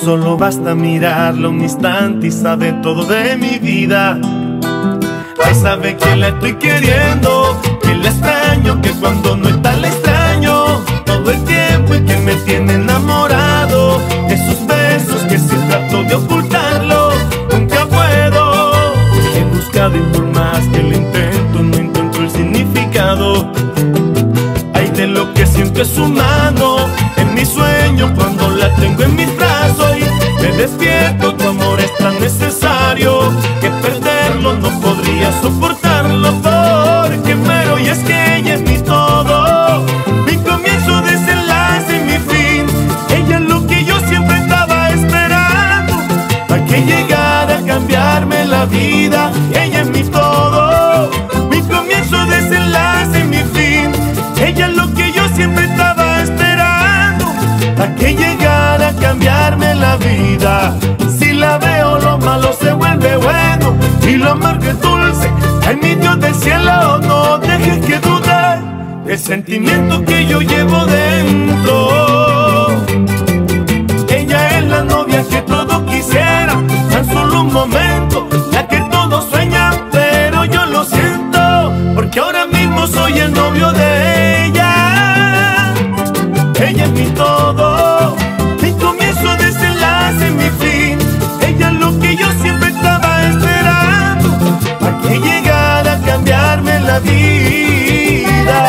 Solo basta mirarlo un instante y sabe todo de mi vida. Ay, sabe que la estoy queriendo, que la extraño, que cuando no está la extraño todo el tiempo y que me tiene enamorado. Esos besos que si trato de ocultarlo nunca puedo. He buscado y por más que lo intento no encuentro el significado. Ay, de lo que siento es su mano en mi sueño cuando la tengo en mis brazos y me despierto. Tu amor es tan necesario que perderlo no podría soportarlo, porque muero. Y es que ella es mi todo, mi comienzo, desenlace y mi fin. Ella es lo que yo siempre estaba esperando, para que llegara a cambiarme la vida. Ella es mi todo, mi comienzo, desenlace y mi fin. Ella es lo que yo siempre estaba esperando, para que llegara a cambiarme la vida. Si la veo, lo malo se vuelve bueno y lo amargo es dulce. Ay, mi Dios del cielo, no dejes que dude el sentimiento que yo llevo dentro. Ella es la novia que todos quisieran, tan solo un momento, la que todos sueñan, pero yo lo siento, porque ahora mismo soy el novio de ella. Ella es mi todo, mi comienzo, desenlace, mi fin. Ella es lo que yo siempre estaba esperando, para que llegara a cambiarme la vida.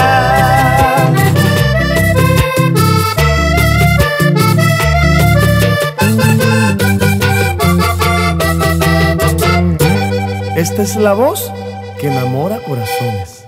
Esta es la voz que enamora corazones.